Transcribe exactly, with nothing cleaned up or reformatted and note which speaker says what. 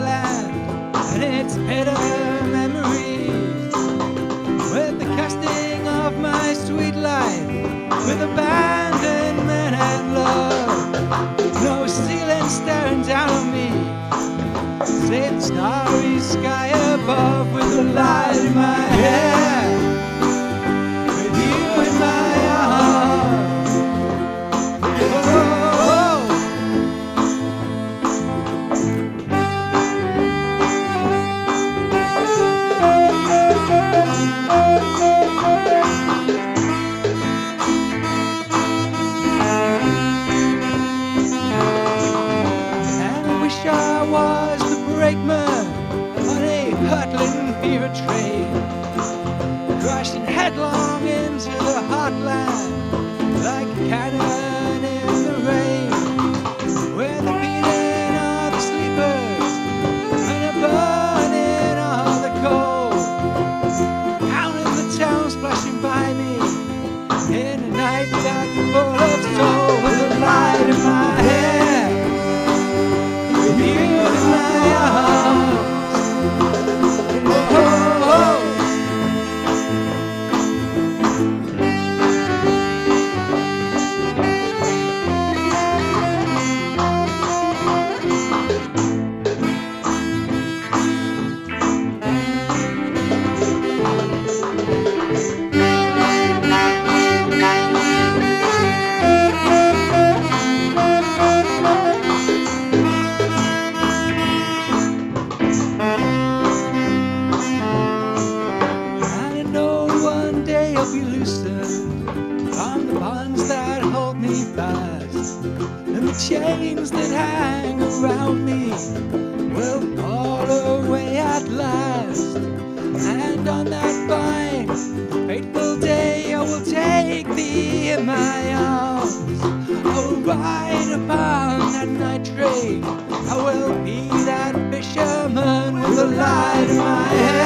Speaker 1: land and its bitter memories, with the casting of my sweet life, with abandonment and love. No ceiling staring down on me, save the starry sky above, with the light in my hair, with you in my arms. Oh. I was the brakeman on a hurtling fever train, crashing headlong into the heartland like a cannon in the rain, where the beating of the sleepers and the burning of the coal, out of the town splashing by me in a night dark full of soul, with the light in my hair, you in my arms. Oh, oh. Be loosened from the bonds that hold me fast, and the chains that hang around me will fall away at last. And on that fine, fateful day, I will take thee in my arms. I will ride upon that night train. I will be that fisherman with a light in my head.